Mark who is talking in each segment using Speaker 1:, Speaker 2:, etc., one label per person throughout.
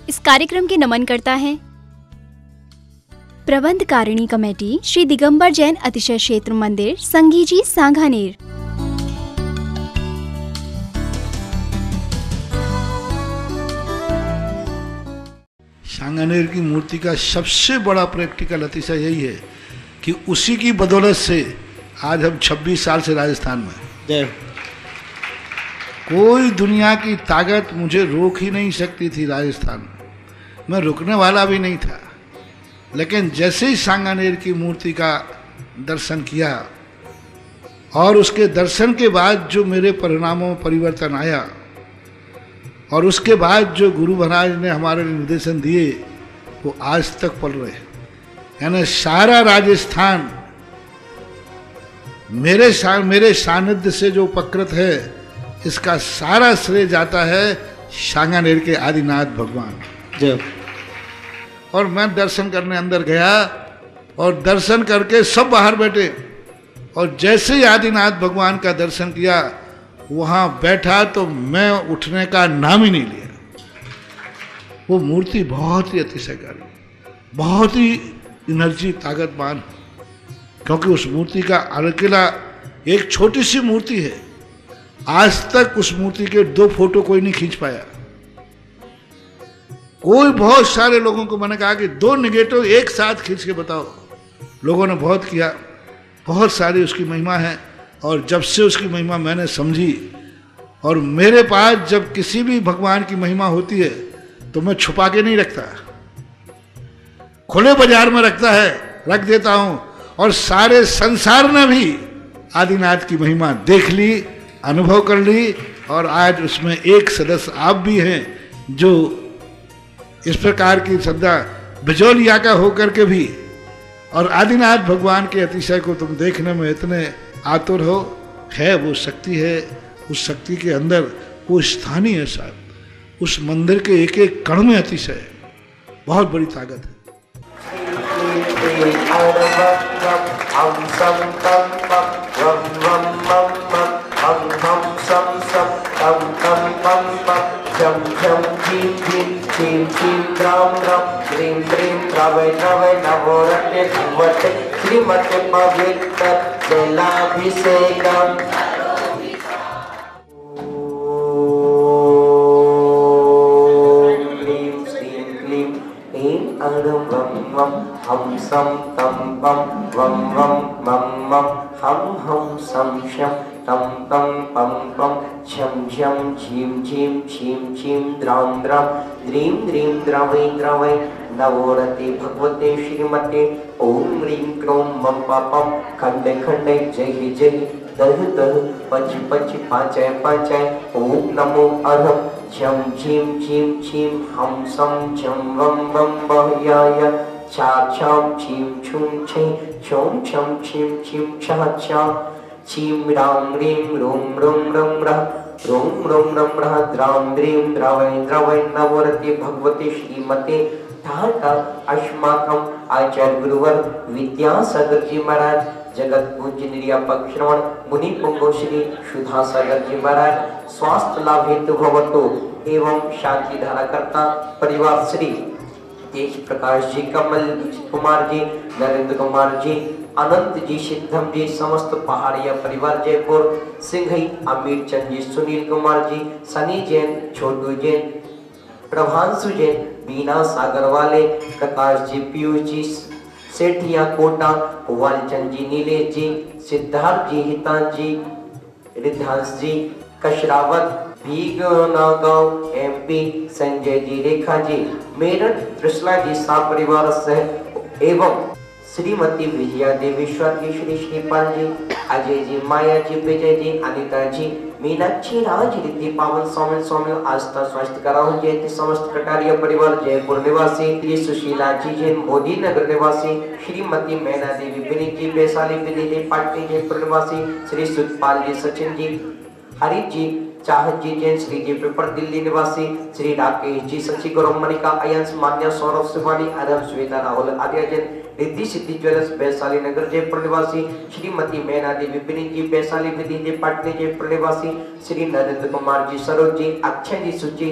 Speaker 1: इस कार्यक्रम के नमन करता है प्रबंधकारिणी कमेटी श्री दिगंबर जैन अतिशय क्षेत्र मंदिर संगीजी सांगानेर।
Speaker 2: सांगानेर की मूर्ति का सबसे बड़ा प्रैक्टिकल अतिशय यही है कि उसी की बदौलत से आज हम 26 साल से राजस्थान में, कोई दुनिया की ताकत मुझे रोक ही नहीं सकती थी। राजस्थान मैं रुकने वाला भी नहीं था, लेकिन जैसे ही सांगानेर की मूर्ति का दर्शन किया और उसके दर्शन के बाद जो मेरे परिणामों में परिवर्तन आया और उसके बाद जो गुरु महाराज ने हमारे निर्देशन दिए वो आज तक पल रहे हैं। यानी सारा राजस्थान मेरे सानिध्य से जो उपकृत है, इसका सारा श्रेय जाता है सांगानेर के आदिनाथ भगवान।
Speaker 3: जब
Speaker 2: और मैं दर्शन करने अंदर गया और दर्शन करके सब बाहर बैठे और जैसे ही आदिनाथ भगवान का दर्शन किया वहां बैठा तो मैं उठने का नाम ही नहीं लिया। वो मूर्ति बहुत ही अतिशयकारी, बहुत ही एनर्जी ताकतवान, क्योंकि उस मूर्ति का अकेला एक छोटी सी मूर्ति है। आज तक उस मूर्ति के 2 फोटो कोई नहीं खींच पाया। कोई बहुत सारे लोगों को मैंने कहा कि 2 निगेटिव एक साथ खींच के बताओ। लोगों ने बहुत किया, बहुत सारी उसकी महिमा है। और जब से उसकी महिमा मैंने समझी, और मेरे पास जब किसी भी भगवान की महिमा होती है तो मैं छुपा के नहीं रखता, खुले बाजार में रख देता हूं। और सारे संसार ने भी आदिनाथ की महिमा देख ली, अनुभव कर ली। और आज उसमें एक सदस्य आप भी हैं जो इस प्रकार की श्रद्धा बिजौलिया का होकर के भी और आदिनाथ भगवान के अतिशय को तुम देखने में इतने आतुर हो। है वो शक्ति है, उस शक्ति के अंदर वो स्थानीय है साहब, उस मंदिर के एक एक कण में अतिशय है, बहुत बड़ी ताकत है।
Speaker 4: झम झम झीम झीम झीम झीम द्राम द्राम द्रीम द्रीम द्रवै द्रवै नवोरते धुवते श्रीमते पवित्र जलाभिषेकम्। ह्रीं श्रीं क्लीं ऐं अणं वं वं हं सं तं पं वं वं मं मं हं हं सं शं तं तं पं पं झं झं झीं झीं झीं झीं द्रां द्रां द्रीं द्रीं द्रवै द्रवै नवोरते भगवते श्रीमते ओम ह्रीं क्रों मं पापं खंडे खंडे जय जय दह दह पच पच पाचय पाचय ओम नमो अरहं झं झीं झीं झीं हं सं झं वं वं बह्याय छा छां छीं छुं छे छौं छं छीं छीं छा छा छीं रां ह्रीं रों रों रं रः रों रों रं रः द्रां द्रीं द्रवै द्रवै नवोरते भगवते श्रीमते ठाटा अस्माकं आचार्य गुरुवर विद्यासागर जी महाराज, जगत पूज्य निर्यापक श्रवण मुनि पुंगो श्री सुधासागर जी महाराज स्वास्थ्य लाभ हेतु भवतु एवं शांति धारा करता परिवार श्री तेज प्रकाश जी, कमल कुमार जी, नरेंद्र कुमार जी, अनंत जी, सिद्धम जी, समस्त पहाड़िया परिवार जयपुर, सिंघई, अमीर चंद जी, सुनील कुमार जी, सनी जैन, छोटू जैन, प्रभांशु जैन, बीना सागर वाले, प्रकाश जी, पीयूष जी, सेठिया कोटा, वालचंद जी, नीलेश जी, सिद्धार्थ जी, हितांश जी, रिद्धांश जी, कशरावत, भीगनागांव एमपी, संजय जी, रेखा जी, मेरठ, त्रिशला जी, सा परिवार सह एवं श्रीमती विजया देवी, स्वर्गीय श्री श्रीपाल जी, अजय जी, माया जी, विजय जी, अनिता जी, मीनाक्षी, राज, रिद्धि, पावन, सौमिल, सौमिल, आस्था, स्वास्थ्य कराहु जयंती, समस्त कटारिया परिवार, जयपुर निवासी, श्री सुशीला जी, जैन, मोदी नगर निवासी, श्रीमती मैना देवी, विनीत जी, वैशाली, विधि जी, पाटनी, जयपुर निवासी, श्री सुखपाल जी, सचिन जी, हरित जी, चाहत जी, जैन, श्री जी, पेपर, दिल्ली निवासी, श्री राकेश जी, सची, गौरव, मणिका, अयंस, मान्या, सौरभ, शिवानी, अरब, श्वेता, राहुल, आर्य जैन, रिद्धि सिद्धि ज्वेलर्स, वैशाली नगर, जयपुर निवासी, श्रीमती मैना देवी, विनीत जी, वैशाली, विधि जी, पाटनी, जयपुर निवासी, श्री नरेंद्र कुमार जी, सरोज जी, अक्षय जी, सुची,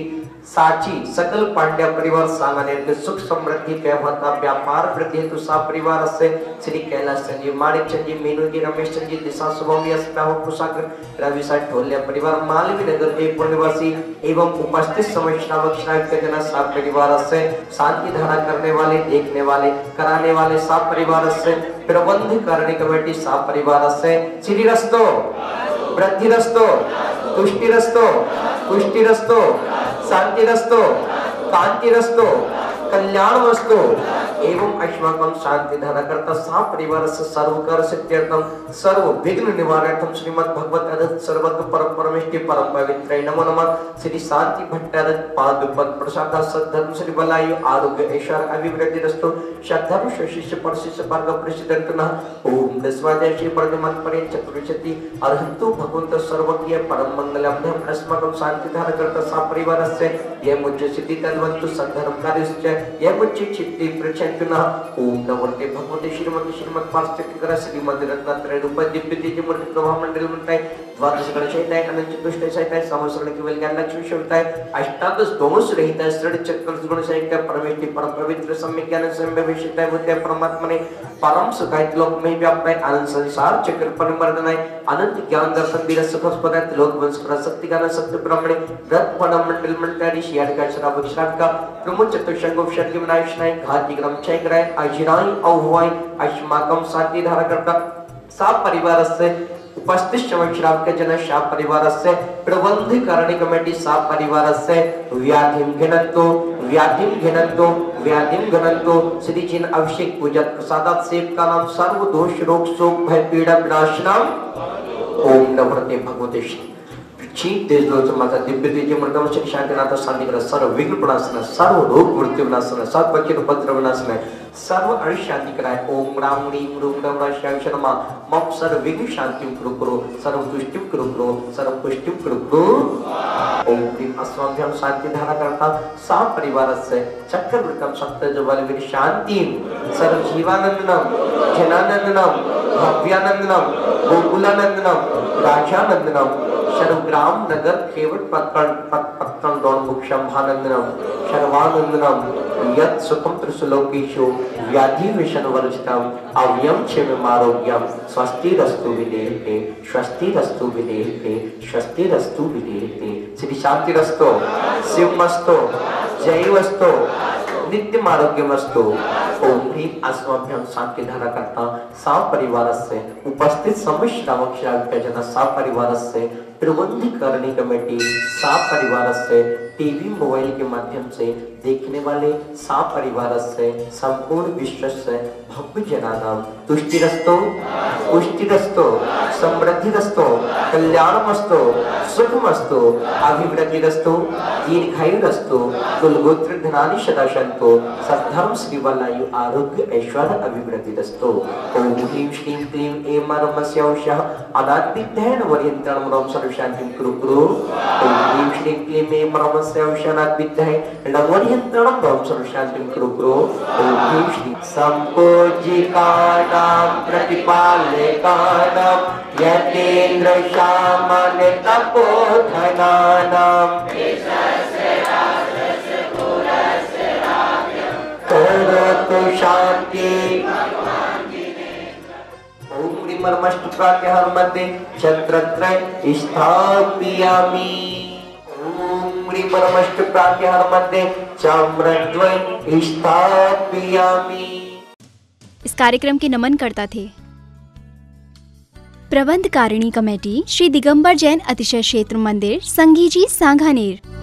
Speaker 4: साची सकल पांड्या परिवार सांगणे सुख समृद्धि वैभवता व्यापार वृद्धि हेतु सा परिवार से श्री कैलाश चंद जी, माणिक चंद जी, मीनू जी, रमेश चंद जी, दिशा शुभम यश कुशाग्र, रवि साठ ढोलिया परिवार, मालवी नगर जयपुर निवासी एवं उपस्थित समस्त श्रावक श्राविक जना सा परिवार से शांति धारा करने वाले, देखने वाले, कराने वाले सा परिवार से प्रबंध करने कमेटी सा परिवार से श्री रस्तो वृद्धि रस्तो तुष्टि रस्तो पुष्टि रस्तो शांति रस्तो कांति रस्तो कल्याण वस्तु एवं अस्माकं शांति धारा करता सा परिवार से सर्वकार सिद्ध्यर्थम सर्व विघ्न निवारणार्थम श्रीमद् भगवत अदत् सर्वज्ञ परम परमेष्टि परम पवित्र नमो नमः श्री शांति भट्टारक पाद पद प्रसाद सद्धर्म श्री बलायु आरोग्य ऐश्वर्य अभिवृद्धि रस्तु श्रद्धर्म शिष्य परशिष्य वर्ग प्रसिद्धंतनः ओम दस्वाध्याय श्री परमत परे चतुर्विंशति अरहंतु भगवंत सर्वज्ञ परम मंगलम धर्म अस्माकं शांति धारा करता सा परिवार से यह मुझे सिद्धि तन्वंतु सद्धर्म कार्यस्य यह मुझे चित्ती प्रचंडना ओम नमोते भगवते श्रीमद पार्श्वकर श्रीमद रत्नात्रय रूप दिव्य तेज मूर्ति प्रभा मंडल मंत्राय द्वादश गणशयताय अनंत चतुष्ट सहिताय समसरण केवल ज्ञान लक्ष्मी शोभताय अष्टादश दोष रहिताय श्रेष्ठ चक्र गुण सहिताय परमेष्टि परम पवित्र सम्यक ज्ञान संभविष्यताय बुद्धि परमात्मने परम सुखाय लोक में व्याप्ताय आनंद संसार चक्र परिमर्दनाय अनंत ज्ञान दर्शन वीर सुखस्पदाय लोक वंश कर शक्ति ज्ञान सत्य ब्रह्मणे व्रत फल मंडल मंत्राय शियाद का श्रावक श्रावक का प्रमुख चतुष्टंग उपशर्ग विनाशनाय घाती ग्रम क्षय कराय अजिराय औवाय अस्माकं शांति धारा करता सा परिवार से उपस्थित श्रावक के जन सा परिवार से प्रबंध करने कमेटी सा परिवार से व्याधिम घनंतो श्री जिन अभिषेक पूजा प्रसादात सेव का नाम सर्व दोष रोग शोक भय पीड़ा विनाशनम ओम नमोते भगवते चीत देश लोच माता दिव्य तेज मृदम श्री शांतिनाथ शांतिकर सर्व विघ्न विनाशन सर्व रोग मृत्यु विनाशन सर्व बच्चे उपद्रव विनाशन सर्व अणि शांति कराए ओम राम रीम रूम रम राश्याम शर्मा मम सर्व विघ्न शांति करो सर्व तुष्टि करो सर्व पुष्टि करो ओम ह्रीम अस्मभ्यम शांति धारा करता सा परिवार से चक्रवृतम सत्य जबलवीर शांति सर्व जीवानंदनम जनानंदनम भव्यानंदनम गोकुलानंदनम राजानंदनम सर्वग्राम नगर केवट पत्तन दौड़ मुक्षम भानंदनम सर्वानंदनम यत् स्वतंत्र सुलोकेशो व्याधि विषण वर्जितम अव्यम क्षेम आरोग्यम स्वस्तिरस्तु विदेहते स्वस्तिरस्तु विदेहते स्वस्तिरस्तु विदेहते श्री शांतिरस्तो शिवमस्तो जयवस्तो नित्यम आरोग्यमस्तु ओम ह्रीम अस्मभ्यम शांति धारा करता सा परिवार से उपस्थित समस्त श्रावक श्राविका जन सा परिवार से प्रबंध करने कमेटी सा परिवार से टीवी मोबाइल के माध्यम से देखने वाले सा परिवार से संपूर्ण विश्व से भव्य जनानाम तुष्टि रस्तो पुष्टि रस्तो समृद्धि रस्तो कल्याणमस्तो सुखमस्तो अभिवृद्धि रस्तो दीर्घायु रस्तो कुलगोत्र धनानि सदा शंतो सद्धर्म श्री वलायु आरोग्य ऐश्वर्य अभिवृद्धि रस्तो ओम ह्रीम श्रीम क्लीम एम नमस्यावशः अनादित्येन वरियंतम रम सर्वशांतिं कुरु ओम ह्रीम श्रीम क्लीम एम नमस्यावशः अनादित्येन वरियंतम रम सर्वशांतिं कुरु ओम ह्रीम श्रीम संपूजिकानां प्रतिपालकानां यतेन्द्र शामन तपोधनानां करोतु शांति ओम ह्रीमर्मष्ट प्रात्यहर्मते छत्रत्रय स्थापयामि ओम ह्रीमर्मष्ट प्रात्यहर्मते चाम्रद्वय स्थापयामि।
Speaker 1: इस कार्यक्रम के नमन करता थे प्रबंध कारिणी कमेटी श्री दिगंबर जैन अतिशय क्षेत्र मंदिर संगीजी सांगानेर।